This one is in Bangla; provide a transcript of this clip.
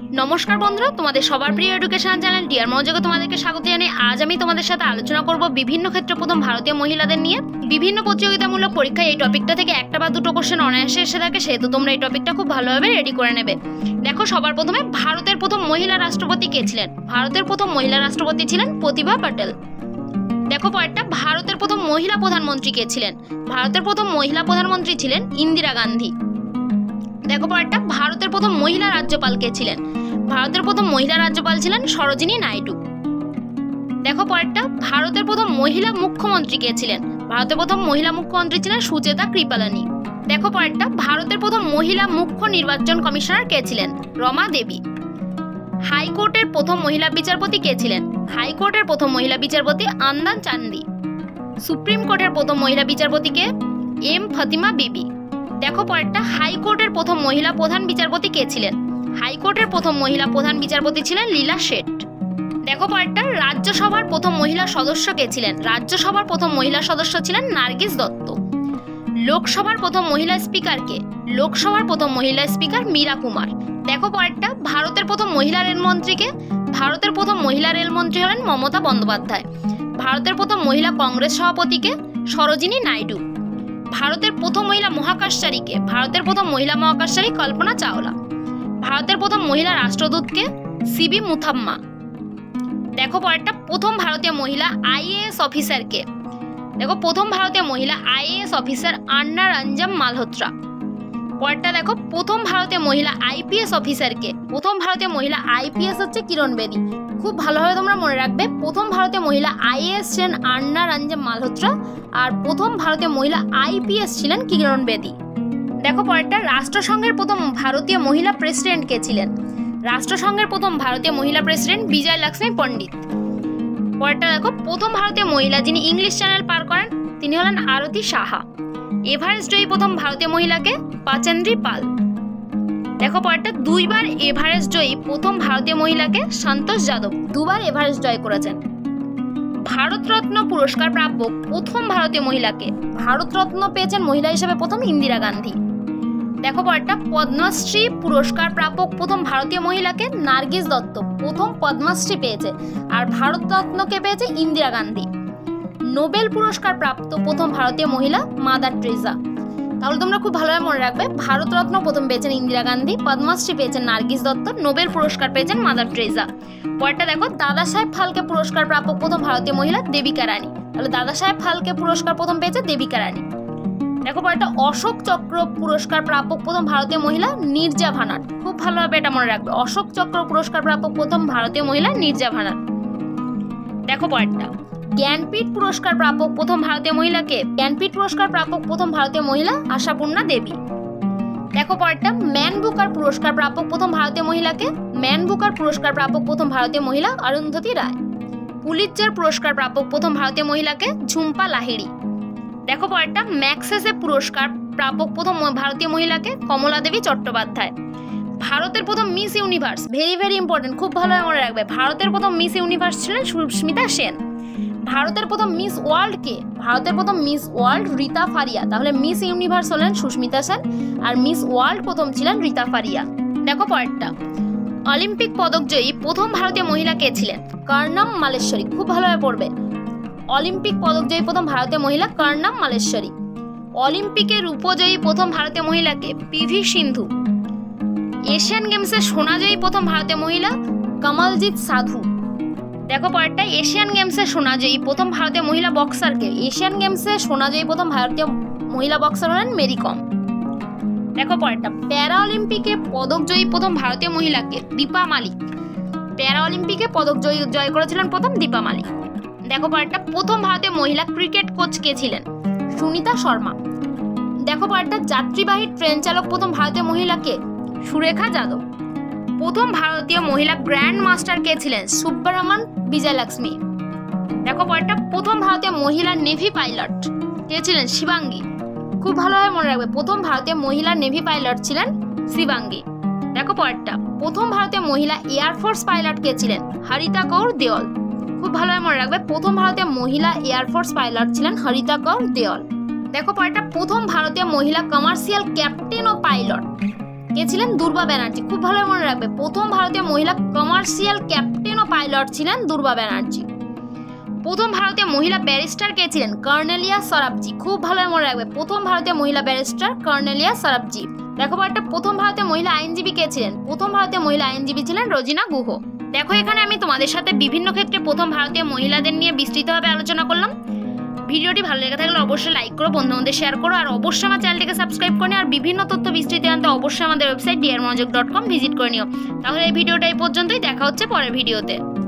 নমস্কার বন্ধুরা, তোমাদের সবার প্রিয় এডুকেশন চ্যানেল ডিয়ার মনোযোগে তোমাদেরকে স্বাগত জানাই। আজ আমি তোমাদের সাথে আলোচনা করব বিভিন্ন ক্ষেত্রে প্রথম ভারতীয় মহিলাদের নিয়ে। বিভিন্ন প্রতিযোগিতামূলক পরীক্ষায় এই টপিকটা থেকে একটা বা দুটো কোশ্চেন অনায়াসে এসে থাকে, সেহেতু তোমরা এই টপিকটা খুব ভালোভাবে রেডি করে নেবে। দেখো, সবার প্রথমে ভারতের প্রথম মহিলা রাষ্ট্রপতি কে ছিলেন? ভারতের প্রথম মহিলা রাষ্ট্রপতি ছিলেন প্রতিভা পাটেল। দেখো পরেরটা, ভারতের প্রথম মহিলা প্রধানমন্ত্রী কে ছিলেন? ভারতের প্রথম মহিলা প্রধানমন্ত্রী ছিলেন ইন্দিরা গান্ধী। দেখো পরেরটা, ভারতের প্রথম মহিলা রাজ্যপাল কে ছিলেন? ভারতের প্রথম মহিলা রাজ্যপাল ছিলেন সরোজিনী নাইডু। দেখো পরেরটা, ভারতের প্রথম মহিলা মুখ্যমন্ত্রী কে ছিলেন? ভারতের প্রথম মহিলা মুখ্যমন্ত্রী ছিলেন সুচেতা কৃপালানি। দেখো পরেরটা, ভারতের প্রথম মহিলা মুখ্য নির্বাচন কমিশনার কে ছিলেন? রমা দেবী। হাইকোর্টের প্রথম মহিলা বিচারপতি কে ছিলেন? হাইকোর্টের প্রথম মহিলা বিচারপতি আন্দান চান্দি। সুপ্রিম কোর্টের প্রথম মহিলা বিচারপতি কে? এম ফাতিমা বিবি। দেখো পরেরটা, হাইকোর্টের প্রথম মহিলা প্রধান বিচারপতি কে ছিলেন? হাইকোর্টের প্রথম মহিলা প্রধান বিচারপতি ছিলেন লীলা শেঠ। দেখো পরেরটা, রাজ্যসভার প্রথম মহিলা সদস্য কে ছিলেন? রাজ্যসভার প্রথম মহিলা সদস্য ছিলেন নার্গিস দত্ত। লোকসভার প্রথম মহিলা স্পিকার কে? লোকসভার প্রথম মহিলা স্পিকার মীরা কুমার। দেখো পরেরটা, ভারতের প্রথম মহিলা রেলমন্ত্রী কে? ভারতের প্রথম মহিলা রেলমন্ত্রী হলেন মমতা বন্দ্যোপাধ্যায়। ভারতের প্রথম মহিলা কংগ্রেস সভাপতি কে? সরোজিনী নাইডু। ভারতের প্রথম মহিলা মহাকাশচারী কে? ভারতের প্রথম মহিলা মহাকাশচারী কল্পনা চাওলা। ভারতের প্রথম মহিলা রাষ্ট্রদূত কে? সিবি মুথাম্মা। দেখো পরেরটা, প্রথম ভারতীয় মহিলা আইএএস অফিসার কে? দেখো, প্রথম ভারতীয় মহিলা আইএএস অফিসার আন্না রঞ্জম মালহোত্রা। পরেরটা দেখো, প্রথম ভারতীয় মহিলা আইপিএস অফিসার কে? প্রথম ভারতীয় মহিলা আইপিএস হচ্ছে কিরণ বেদি। খুব ভালোভাবে তোমরা মনে রাখবে, প্রথম ভারতীয় মহিলা আইএএস ছিলেন আন্না রঞ্জম মালহোত্রা, আর প্রথম ভারতীয় মহিলা আইপিএস ছিলেন কিরণ বেদি। দেখো পরেরটা, রাষ্ট্রসংঘের প্রথম ভারতীয় মহিলা প্রেসিডেন্ট কে ছিলেন? রাষ্ট্রসংঘের প্রথম ভারতীয় মহিলা প্রেসিডেন্ট বিজয় লক্ষ্মী পণ্ডিত। পরেরটা দেখো, প্রথম ভারতীয় মহিলা যিনি ইংলিশ চ্যানেল পার করেন তিনি হলেন আরতি সাহা। এভারেস্ট জয়ী প্রথম ভারতীয় মহিলাকে? পাচেন্দ্রী পাল। দেখো পরেরটা, দুইবার এভারেস্ট জয়ী প্রথম ভারতীয় মহিলাকে? সন্তোষ যাদব, দুবার এভারেস্ট জয় করেছেন। ভারতরত্ন পুরস্কার প্রাপ্য প্রথম ভারতীয় মহিলাকে? ভারতরত্ন পেয়েছেন মহিলা হিসেবে প্রথম ইন্দিরা গান্ধী। দেখো পরেরটা, পদ্মশ্রী পুরস্কার প্রাপক প্রথম ভারতীয় মহিলাকে? নার্গিস দত্ত, প্রথম পদ্মশ্রী পেয়েছে। আর ভারতরত্নকে পেয়েছে ইন্দিরা গান্ধী। নোবেল পুরস্কার প্রাপ্ত প্রথম ভারতীয় মহিলা? Mother Teresa. তাহলে তোমরা খুব ভালোভাবে মনে রাখবে, ভারতরত্ন প্রথম পেয়েছেন ইন্দিরা গান্ধী, পদ্মশ্রী পেয়েছেন নার্গিস দত্ত, নোবেল পুরস্কার পেয়েছেন মাদার টেরেসা। পরেরটা দেখো, দাদা সাহেব ফালকে পুরস্কার প্রাপক প্রথম ভারতীয় মহিলা? দেবিকা রানী। তাহলে দাদা সাহেব ফালকে পুরস্কার প্রথম পেয়েছে দেবিকা রানী। দেখো পরেরটা, অশোক চক্র পুরস্কার প্রাপক প্রথম ভারতীয় মহিলা? নীরজা ভানাট। খুব ভালোভাবে এটা মনে রাখবে, অশোক চক্র পুরস্কার প্রাপক প্রথম ভারতীয় মহিলা নীরজা ভানাট। দেখো পরেরটা, জ্ঞানপীঠ পুরস্কার প্রাপক প্রথম ভারতীয় মহিলাকে? জ্ঞানপীঠ পুরস্কার প্রাপক প্রথম ভারতীয় মহিলা আশাপূর্ণা দেবী। দেখো পরেরটা, ম্যান বুকার পুরস্কার প্রাপক প্রথম ভারতীয় মহিলাকে? ম্যান বুকার পুরস্কার প্রাপক প্রথম ভারতীয় মহিলা অরুন্ধতী রায়। পুলিৎজার পুরস্কার প্রাপক প্রথম ভারতীয় মহিলাকে? ঝুম্পা লাহিড়ী। দেখো পরেরটা, ম্যাগসেসে পুরস্কার প্রাপক প্রথম ভারতীয় মহিলাকে? কমলা দেবী চট্টোপাধ্যায়। ভারতের প্রথম Miss Universe, very very important, খুব ভালোভাবে মনে রাখবে, ভারতের প্রথম মিস ইউনিভার্স ছিলেন সুস্মিতা সেন। ভারতের প্রথম মিস ওয়ার্ল্ড কে? ভারতের প্রথম মিস ওয়ার্ল্ড রীতা ফারিয়া। তাহলে মিস ইউনিভার্স হলেন সুস্মিতা সেন, আর মিস ওয়ার্ল্ড প্রথম ছিলেন রীতা ফারিয়া। দেখো পরেরটা, অলিম্পিক পদক জয়ী প্রথম ভারতীয় মহিলা কে ছিলেন? কর্ণম মালেশ্বরী। খুব ভালোভাবে পড়বে, অলিম্পিক পদক জয়ী প্রথম ভারতীয় মহিলা কর্ণম মালেশ্বরী। অলিম্পিকের রূপজয়ী প্রথম ভারতীয় মহিলাকে? পিভি সিন্ধু। এশিয়ান গেমসে সোনাজয়ী প্রথম ভারতীয় মহিলা? কমলজিৎ সাধু। দেখো পরেরটা, এশিয়ান গেমসে সোনাজয়ী প্রথম ভারতীয় মহিলা বক্সারকে? এশিয়ান গেমসে সোনাজয়ী প্রথম ভারতীয় মহিলা বক্সার হলেন মেরি কম। দেখো পরেরটা, প্যারা অলিম্পিকে পদক জয়ী প্রথম ভারতীয় মহিলাকে? দীপা মালিক। প্যারা অলিম্পিকে পদক জয় করেছিলেন প্রথম দীপা মালিক। দেখো পরেরটা, প্রথম ভারতীয় মহিলা ক্রিকেট কোচ কে ছিলেন? সুনীতা শর্মা। দেখো পরেরটা, যাত্রীবাহী ট্রেন চালক প্রথম ভারতীয় মহিলাকে? সুরেখা যাদব। প্রথম ভারতীয় মহিলা গ্র্যান্ড মাস্টার কে ছিলেন? সুব্বারামান বিজয়লক্ষ্মী। দেখো পরেরটা, প্রথম ভারতীয় মহিলা নেভি পাইলট কে ছিলেন? শিবাঙ্গী। খুব ভালোভাবে মনে রাখবে, প্রথম ভারতীয় মহিলা নেভি পাইলট ছিলেন শিবাঙ্গী। দেখো পরেরটা, প্রথম ভারতীয় মহিলা এয়ারফোর্স পাইলট কে ছিলেন? হরিতা কৌর দেওল। খুব ভালোভাবে মনে রাখবে, প্রথম ভারতীয় মহিলা এয়ারফোর্স পাইলট ছিলেন হরিতা কৌর দেওল। দেখো পরেরটা, প্রথম ভারতীয় মহিলা কমার্শিয়াল ক্যাপ্টেন ও পাইলট কে ছিলেন? দুর্বা ব্যানার্জি। খুব ভালো মনে রাখবে, প্রথম ভারতীয় মহিলা কমার্শিয়াল ক্যাপ্টেন ও পাইলট ছিলেন দুর্বা ব্যানার্জি। প্রথম ভারতীয় মহিলা ব্যারিস্টার কে ছিলেন? কর্নেলিয়া সরাবজি। খুব ভালো মনে রাখবে, প্রথম ভারতীয় মহিলা ব্যারিস্টার কর্নেলিয়া সরাবজি। দেখো একটা, প্রথম ভারতীয় মহিলা আইনজীবী কে ছিলেন? প্রথম ভারতীয় মহিলা আইনজীবী ছিলেন রোজিনা গুহ। দেখো এখানে আমি তোমাদের সাথে বিভিন্ন ক্ষেত্রে প্রথম ভারতীয় মহিলাদের নিয়ে বিস্তৃতভাবে আলোচনা করলাম। ভিডিওটি ভালো লেগে থাকলে অবশ্যই লাইক করো, বন্ধুদের শেয়ার করো, আর অবশ্যই আমার চ্যানেলটিকে সাবস্ক্রাইব করে নিও। আর বিভিন্ন তথ্য বিস্তৃত জানতে অবশ্যই আমাদের ওয়েবসাইট drmonjok.com ভিজিট করে নিও। তাহলে এই ভিডিওটা এই পর্যন্তই, দেখা হচ্ছে পরের ভিডিওতে।